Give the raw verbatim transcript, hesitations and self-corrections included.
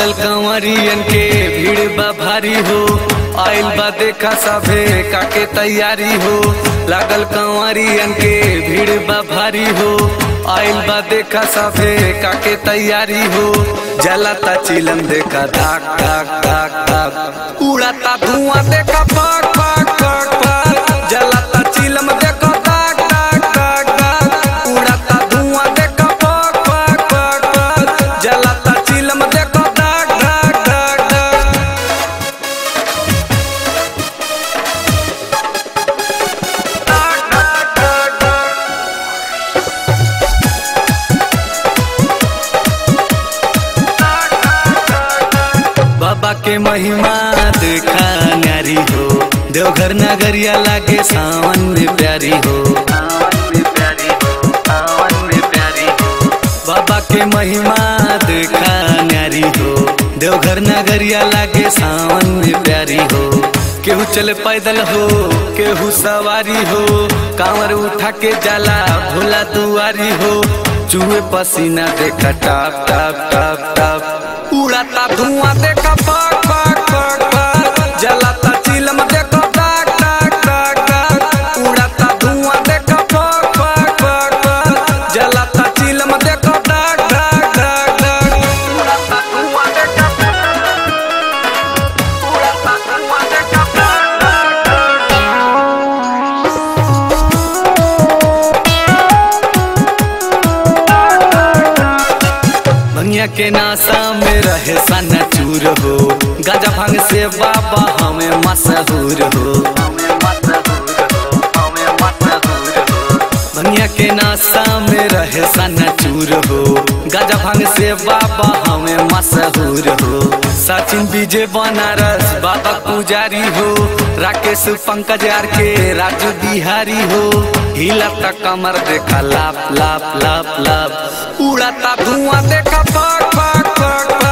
लागल कंवरियन के भीड़ बा भारी हो, आइल बा देखा सभे काके तैयारी हो। लागल कंवरियन के भीड़ बा भारी हो, आइल बा देखा सभे काके तैयारी हो। जलाता चिलम देखा धाक धाक धाक धाक, उड़ाता धुआं देखा पाक पाक पाक पाक। जलाता चिलम देखा धाक धाक धाक धाक, उड़ाता धुआं देखा पाक पाक पाक पाक। जलाता चिलम देखा धाक धाक धाक धाक। बाबा के महिमा देखा न्यारी हो, देवघर नगरिया लागे सावन में प्यारी हो। बाबा के महिमा देखा न्यारी हो, देवघर नगरिया लागे सावन में प्यारी हो। केहू चले पैदल हो, केहू सवारी हो, कांवर उठा के जाला भोला दुआरी हो। चूहे पसीना देखा टाप टाप टाप टाप, उड़ाता धुआं देखा पाक पाक पाक पाक। जलाता चिलम देखा टाक टाक टाक टाक, उड़ाता धुआं देखा पाक पाक पाक पाक। जलाता चिलम देखा टाक टाक टाक टाक, उड़ाता धुआं देखा उड़ाता धुआं देखा टाक टाक टाक। भंगिया के नासा में रहे सना चूर हो, गाजा भांग से बाबा हमें मशहूर हो। भंगिया के नासा में रहे सना चूर हो, गाजा भांग से बाबा हमें मशहूर हो। सचिन विजय बनारस बाबा पुजारी हो, राकेश पंकज आर के राजू बिहारी हो। हिलाता कमर देखा लाप लाप लाप लाप, उड़ाता धुआं देखा पाक पाक पाक पाक।